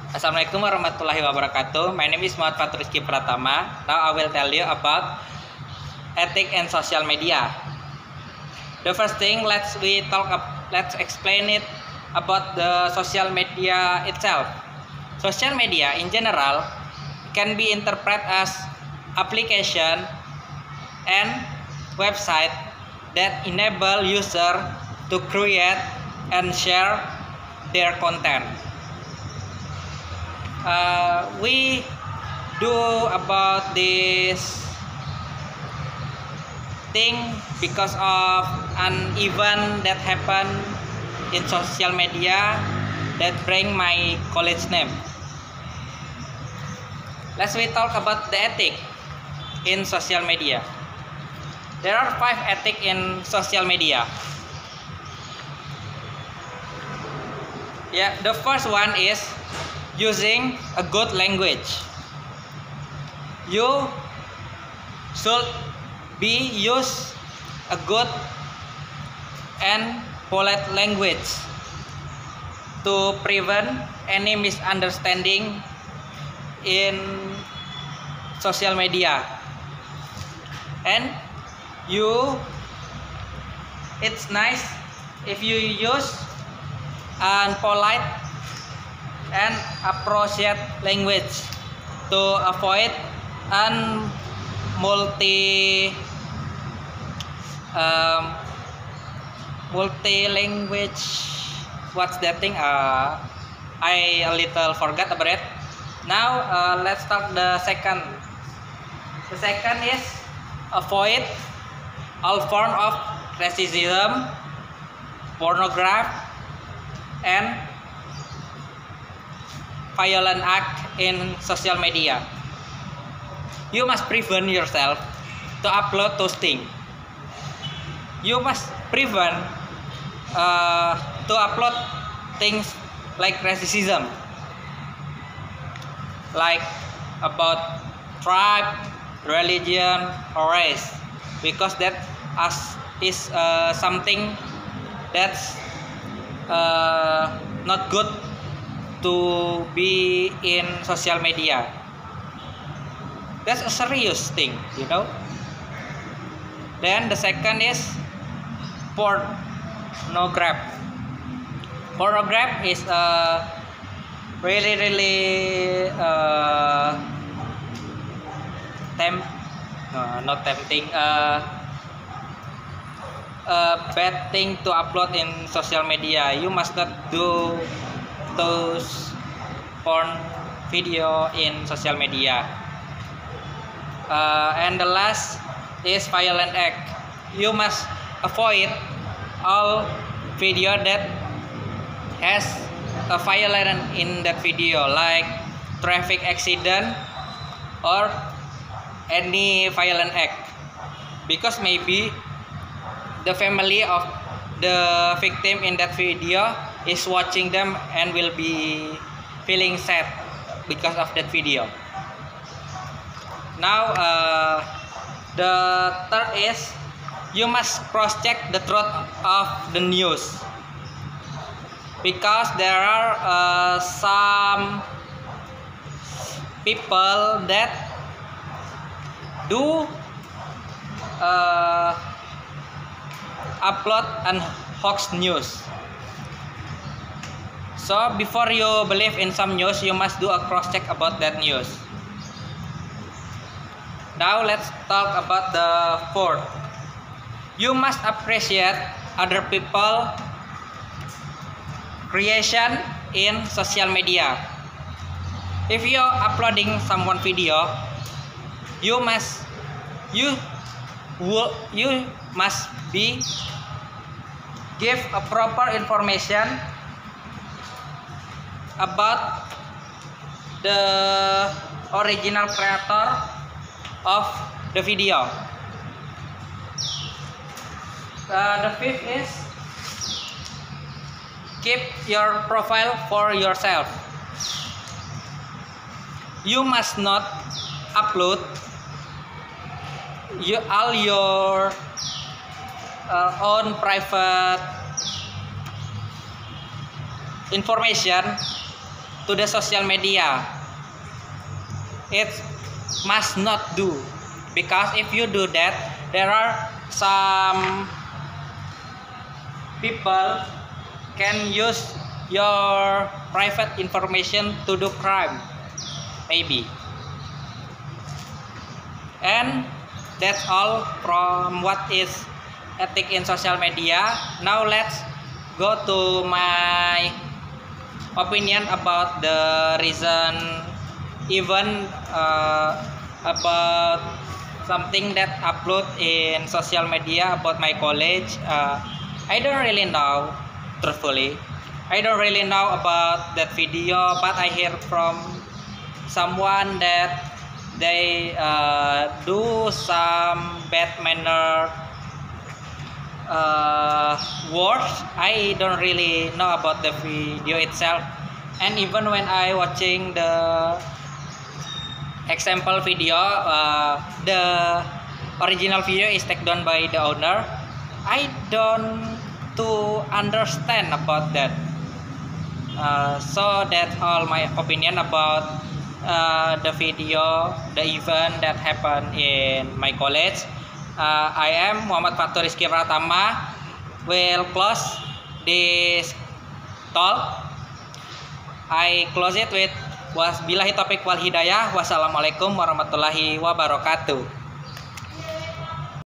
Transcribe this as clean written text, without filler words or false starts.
Assalamualaikum warahmatullahi wabarakatuh. My name is Muhammad Fatrizki Pratama. Now I will tell you about ethics and social media. The first thing, let's explain it about the social media itself. Social media in general can be interpreted as application and website that enable user to create and share their content. We do about this thing because of an event that happened in social media that bring my college name. Let's talk about the ethic in social media. There are 5 ethics in social media. Yeah, the first one is using a good language. You should use a good and polite language to prevent any misunderstanding in social media. And it's nice if you use an polite and appropriate language to avoid an multi language. What's that thing? I a little forgot about it. Now let's start the second. The second is avoid all form of racism, pornography, and violent act in social media. You must prevent yourself to upload those things. You must prevent to upload things like racism, like about tribe, religion, or race, because that is something that's not good to be in social media. That's a serious thing, you know. Then the second is pornography. Pornography is really not tempting, bad thing to upload in social media. You must not do those porn video in social media. And the last is violent act. You must avoid all video that has a violence in that video, like traffic accident or any violent act, because maybe the family of the victim in that video is watching them and will be feeling sad because of that video. Now the third is you must cross-check the truth of the news, because there are some people that do upload and hoax news. So before you believe in some news, you must do a cross-check about that news. Now let's talk about the fourth. You must appreciate other people creation in social media. If you're uploading someone video, you must be give a proper information about the original creator of the video. The fifth is keep your profile for yourself. You must not upload all your own private information to the social media. It must not do, because if you do that, there are some people can use your private information to do crime, maybe. And that's all from what is ethic in social media. Now let's go to my opinion about the recent event about something that upload in social media about my college. I don't really know, truthfully. I don't really know about that video, but I hear from someone that they do some bad manner words. I don't really know about the video itself, and even when I watching the example video, the original video is taken down by the owner. I don't to understand about that. So that's all my opinion about the video, the event that happened in my college. I am Muhammad Fatur Rizky Pratama. Will close this talk. I close it with wasbillahi taufiq wal hidayah. Wassalamualaikum warahmatullahi wabarakatuh.